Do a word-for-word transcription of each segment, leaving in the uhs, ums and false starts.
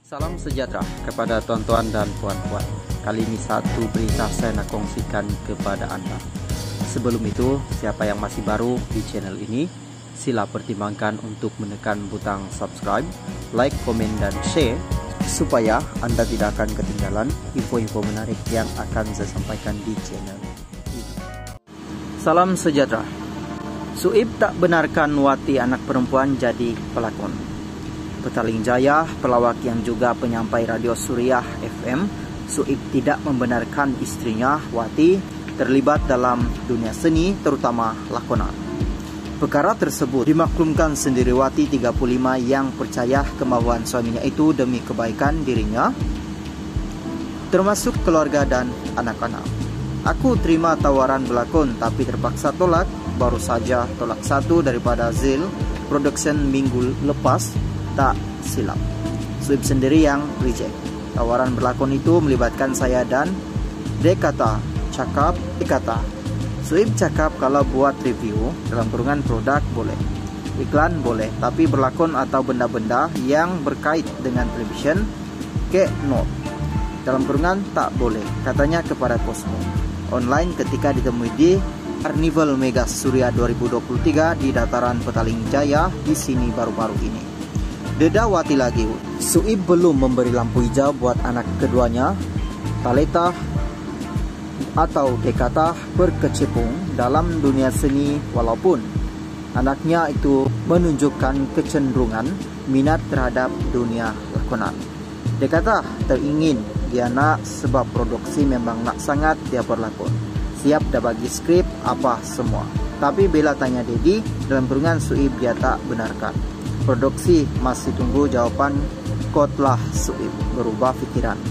Salam sejahtera kepada tuan-tuan dan puan-puan. Kali ini satu berita saya nak kongsikan kepada anda. Sebelum itu, siapa yang masih baru di channel ini, sila pertimbangkan untuk menekan butang subscribe, like, komen, dan share supaya anda tidak akan ketinggalan info-info menarik yang akan saya sampaikan di channel ini. Salam sejahtera. Suib tak benarkan Wati anak perempuan jadi pelakon. Petaling Jaya, pelawak yang juga penyampai radio Suriah F M, Suib tidak membenarkan istrinya Wati terlibat dalam dunia seni, terutama lakonan. Perkara tersebut dimaklumkan sendiri Wati tiga puluh lima yang percaya kemauan suaminya itu demi kebaikan dirinya, termasuk keluarga dan anak-anak. Aku terima tawaran berlakon tapi terpaksa tolak. Baru saja tolak satu daripada Zil Production minggu lepas, tak silap. Suib sendiri yang reject. Tawaran berlakon itu melibatkan saya dan dia kata, cakap, dia kata. Suib cakap kalau buat review dalam kurungan produk boleh, iklan boleh, tapi berlakon atau benda-benda yang berkait dengan television ke not dalam kurungan tak boleh, katanya kepada Cosmo Online ketika ditemui di Carnival Mega Suria dua ribu dua puluh tiga di dataran Petaling Jaya di sini baru-baru ini. Deda Wati lagi, Suib belum memberi lampu hijau buat anak keduanya, Taleta atau Dekata, berkecimpung dalam dunia seni walaupun anaknya itu menunjukkan kecenderungan minat terhadap dunia lakonan. Dekata teringin dia nak sebab produksi memang nak sangat dia berlakon. Siap dah bagi skrip apa semua. Tapi bila tanya Dedi, dalam kurungan Suib dia tak benarkan. Produksi masih tunggu jawapan. Kotlah Suib berubah fikiran.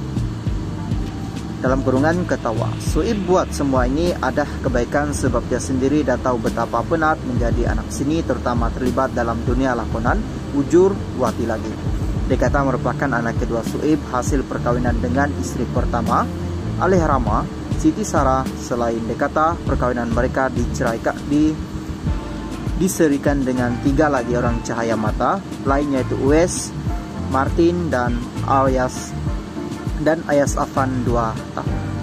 Dalam kurungan ketawa. Suib buat semua ini ada kebaikan sebab dia sendiri dah tahu betapa penat menjadi anak seni, terutama terlibat dalam dunia lakonan. Ujur Wati lagi. Dia kata merupakan anak kedua Suib hasil perkawinan dengan istri pertama Aleh Rama Siti Sarah. Selain Dekata, perkawinan mereka diceraikan di diserikan dengan tiga lagi orang cahaya mata lainnya, yaitu Uwais, Martin dan Ayas dan Ayas Afan dua tahun.